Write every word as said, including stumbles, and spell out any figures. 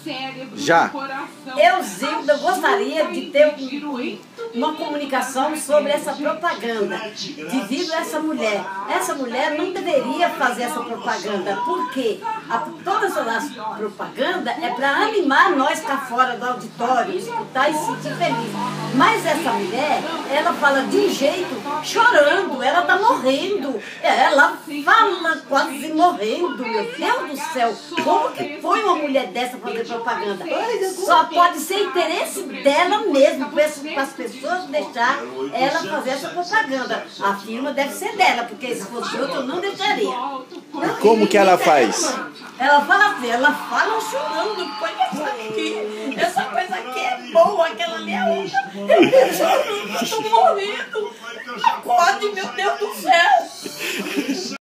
Já. Eu, Zilda, gostaria de ter um, uma comunicação sobre essa propaganda, devido a essa mulher. Essa mulher não deveria fazer essa propaganda, porque a, toda essa propaganda é para animar nós cá fora do auditório, escutar e se sentir feliz. Mas essa mulher, ela fala de um jeito, chorando, ela está morrendo, ela fala quase morrendo, meu Deus do céu, como que foi uma mulher dessa fazer propaganda? Só pode ser interesse dela mesmo, para as pessoas deixar ela fazer essa propaganda. A firma deve ser dela, porque se fosse outra eu não deixaria. E como que ela faz? Ela fala assim, ela fala chorando, olha isso aqui, essa coisa aqui é boa, aquela ali é outra, eu tô chorando, eu tô morrendo, acorde, meu Deus do céu.